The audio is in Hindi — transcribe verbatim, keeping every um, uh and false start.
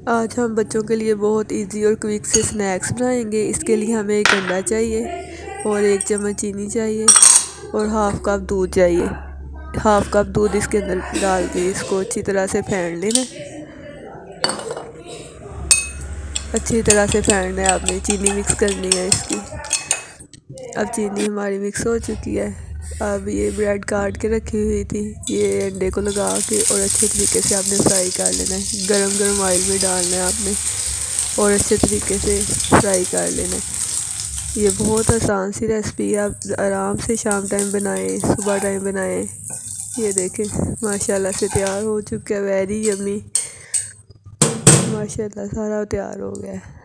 आज हम बच्चों के लिए बहुत इजी और क्विक से स्नैक्स बनाएंगे। इसके लिए हमें एक अंडा चाहिए और एक चम्मच चीनी चाहिए और हाफ़ कप दूध चाहिए। हाफ़ कप दूध इसके अंदर डाल के इसको अच्छी तरह से फेंट लेना। अच्छी तरह से फेंटना है आपने, चीनी मिक्स करनी है इसकी। अब चीनी हमारी मिक्स हो चुकी है। अब ये ब्रेड काट के रखी हुई थी, ये अंडे को लगा के और अच्छे तरीके से आपने फ्राई कर लेना है। गरम गरम ऑयल में डालना है आपने और अच्छे तरीके से फ्राई कर लेना है। ये बहुत आसान सी रेसिपी है, आप आराम से शाम टाइम बनाएं, सुबह टाइम बनाएं। ये देखें माशाल्लाह से तैयार हो चुका है। वेरी यम्मी, माशाल्लाह सारा तैयार हो गया है।